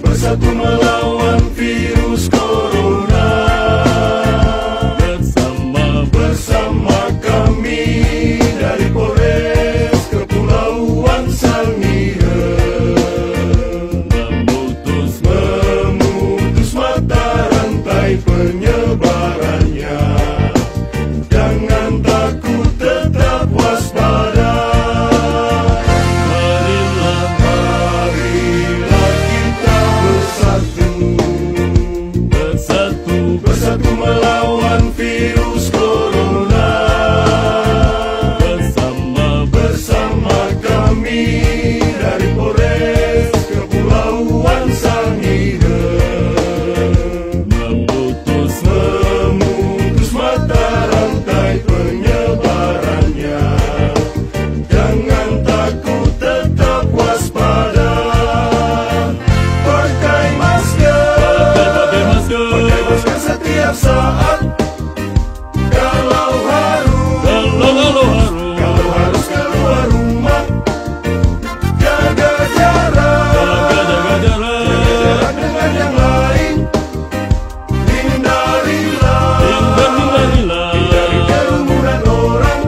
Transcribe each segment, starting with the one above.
bersatu melawan virus corona. Bersama kami dari Polres Kepulauan Sangihe, memutus mata rantai penyebarannya. Jangan takut, tetap waspada. Marilah kita bersatu melawan virus corona. Bersama kami dari Polres Kepulauan Sangihe, memutus mata rantai penyebarannya. Jangan takut, tetap waspada. Pakai masker setiap saat. Kalau harus keluar rumah, jaga jarak dengan yang lain. Hindari kerumunan orang.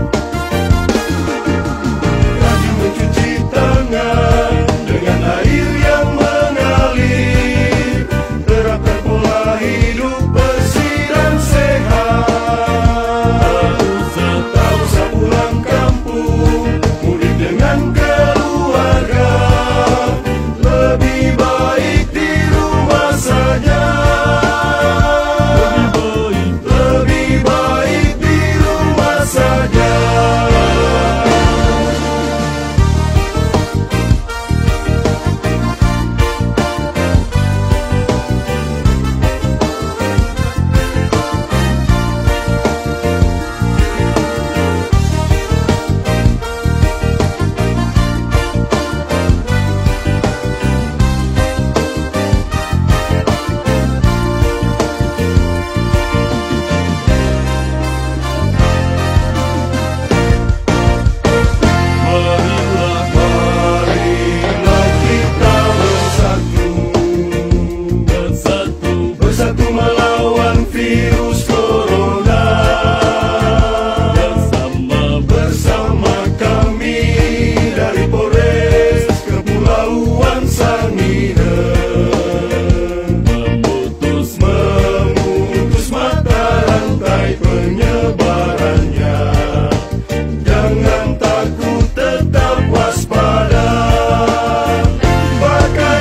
Rajin mencuci tangan dengan air yang mengalir. Terapkan pola hidup bersih dan sehat. Tak usah pulang kampung, mudik dengan keluarga. Lebih baik di rumah saja. Lebih baik di rumah saja. Marilah kita bersatu melawan virus corona. Bersama kami dari Polres Kepulauan Sangihe, memutus mata rantai penyebarannya. Jangan takut, tetap waspada. Pakai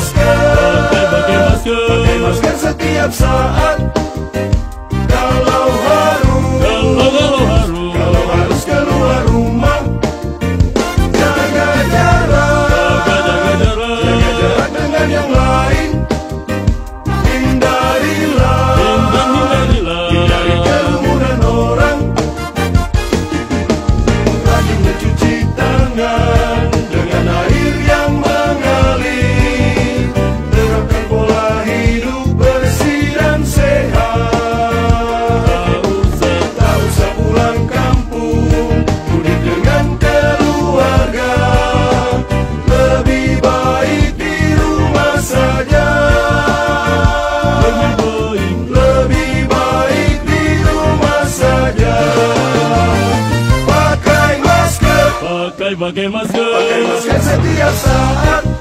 masker setiap saat. Kalau harus keluar rumah, jaga jarak dengan yang lain. Hindari kerumunan orang. Rajin mencuci tangan dengan air yang mengalir. Terapkan pola hidup bersih dan sehat. Tak usah pulang kampung, mudik dengan keluarga. Lebih baik di rumah saja. Lebih baik di rumah saja. Pakai masker Pakai masker setiap saat.